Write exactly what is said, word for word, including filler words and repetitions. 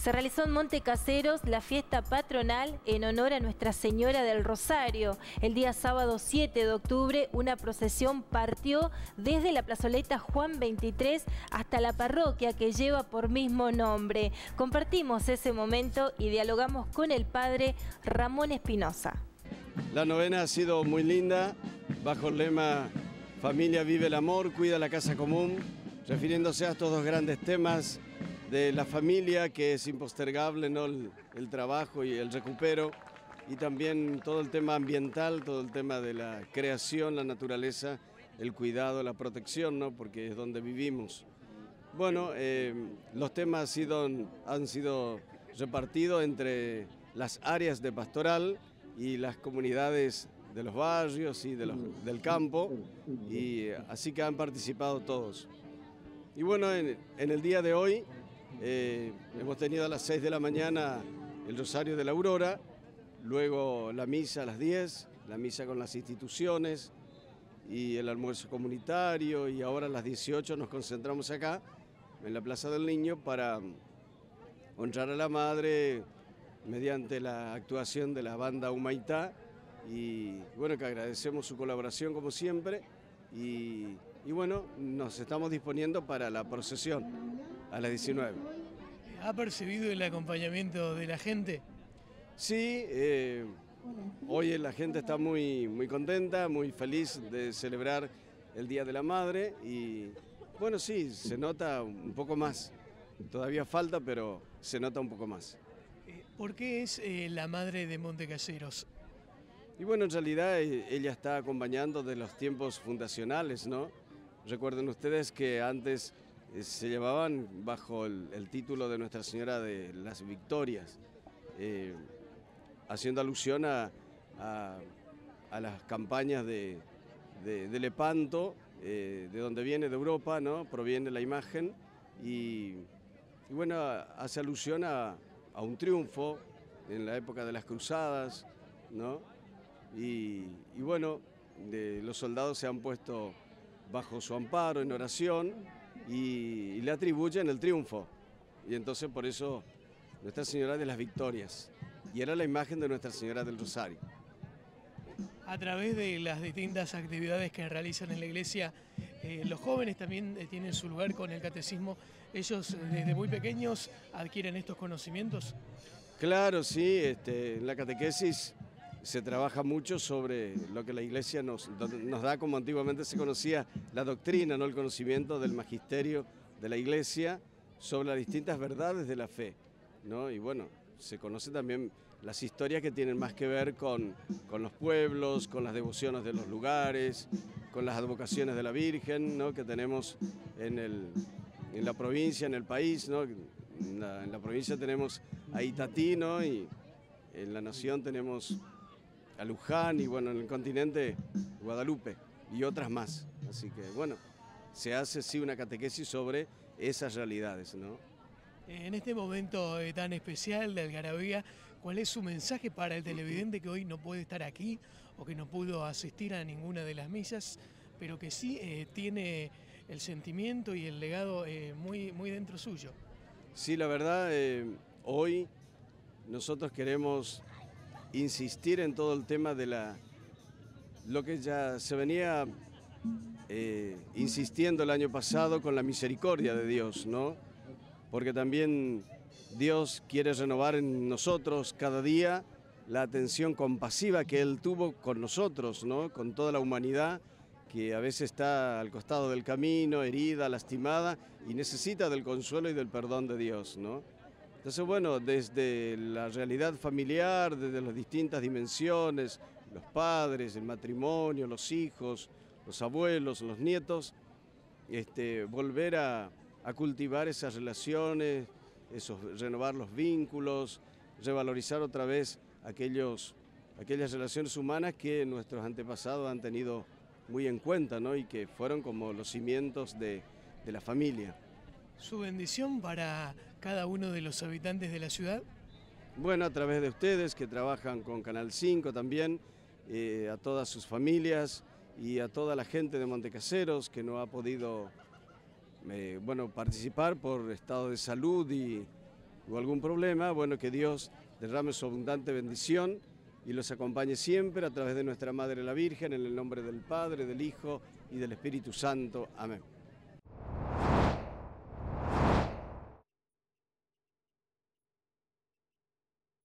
Se realizó en Monte Caseros la fiesta patronal en honor a Nuestra Señora del Rosario. El día sábado siete de octubre, una procesión partió desde la plazoleta Juan veintitrés hasta la parroquia que lleva por mismo nombre. Compartimos ese momento y dialogamos con el padre Ramón Espinosa. La novena ha sido muy linda, bajo el lema Familia vive el amor, cuida la casa común, refiriéndose a estos dos grandes temas de la familia, que es impostergable, ¿no? el, el trabajo y el recupero, y también todo el tema ambiental, todo el tema de la creación, la naturaleza, el cuidado, la protección, ¿no? Porque es donde vivimos. Bueno, eh, los temas han sido, han sido repartidos entre las áreas de pastoral y las comunidades de los barrios y de los, del campo, y así que han participado todos. Y bueno, en, en el día de hoy eh, hemos tenido a las seis de la mañana el Rosario de la Aurora, luego la misa a las diez, la misa con las instituciones y el almuerzo comunitario, y ahora a las dieciocho nos concentramos acá en la Plaza del Niño para honrar a la Madre mediante la actuación de la banda Humaitá, y bueno, que agradecemos su colaboración como siempre, y, y bueno, nos estamos disponiendo para la procesión a las diecinueve. ¿Ha percibido el acompañamiento de la gente? Sí, eh, hoy la gente está muy, muy contenta, muy feliz de celebrar el Día de la Madre, y bueno, sí, se nota un poco más, todavía falta, pero se nota un poco más. ¿Por qué es eh, la madre de Monte Caseros? Y bueno, en realidad ella está acompañando de los tiempos fundacionales, ¿no? Recuerden ustedes que antes se llamaban bajo el, el título de Nuestra Señora de las Victorias, eh, haciendo alusión a, a, a las campañas de, de, de Lepanto, eh, de donde viene, de Europa, ¿no? Proviene la imagen, y, y bueno, hace alusión a, a un triunfo en la época de las cruzadas, ¿no? Y, y bueno, de, los soldados se han puesto bajo su amparo en oración y, y le atribuyen el triunfo. Y entonces por eso Nuestra Señora de las Victorias. Y era la imagen de Nuestra Señora del Rosario. A través de las distintas actividades que realizan en la iglesia, eh, los jóvenes también eh, tienen su lugar con el catecismo. ¿Ellos eh, desde muy pequeños adquieren estos conocimientos? Claro, sí, este, en la catequesis se trabaja mucho sobre lo que la iglesia nos, nos da, como antiguamente se conocía, la doctrina, ¿no? El conocimiento del magisterio de la iglesia sobre las distintas verdades de la fe, ¿no? Y bueno, se conocen también las historias que tienen más que ver con, con los pueblos, con las devociones de los lugares, con las advocaciones de la Virgen, ¿no? Que tenemos en, el, en la provincia, en el país, ¿no? En la, en la provincia tenemos a Itatí, ¿no? Y en la nación tenemos a Luján, y bueno, en el continente Guadalupe y otras más. Así que bueno, se hace sí una catequesis sobre esas realidades, ¿no? En este momento eh, tan especial de Algarabía, ¿cuál es su mensaje para el televidente que hoy no puede estar aquí o que no pudo asistir a ninguna de las misas, pero que sí eh, tiene el sentimiento y el legado eh, muy, muy dentro suyo? Sí, la verdad, eh, hoy nosotros queremos insistir en todo el tema de la, lo que ya se venía eh, insistiendo el año pasado con la misericordia de Dios, ¿no? Porque también Dios quiere renovar en nosotros cada día la atención compasiva que Él tuvo con nosotros, ¿no? Con toda la humanidad que a veces está al costado del camino, herida, lastimada, y necesita del consuelo y del perdón de Dios, ¿no? Entonces, bueno, desde la realidad familiar, desde las distintas dimensiones, los padres, el matrimonio, los hijos, los abuelos, los nietos, este, volver a, a cultivar esas relaciones, esos, renovar los vínculos, revalorizar otra vez aquellos, aquellas relaciones humanas que nuestros antepasados han tenido muy en cuenta, ¿no? Y que fueron como los cimientos de, de la familia. ¿Su bendición para cada uno de los habitantes de la ciudad? Bueno, a través de ustedes que trabajan con Canal cinco también, eh, a todas sus familias y a toda la gente de Monte Caseros que no ha podido eh, bueno, participar por estado de salud y, o algún problema, bueno, que Dios derrame su abundante bendición y los acompañe siempre a través de nuestra Madre la Virgen, en el nombre del Padre, del Hijo y del Espíritu Santo. Amén.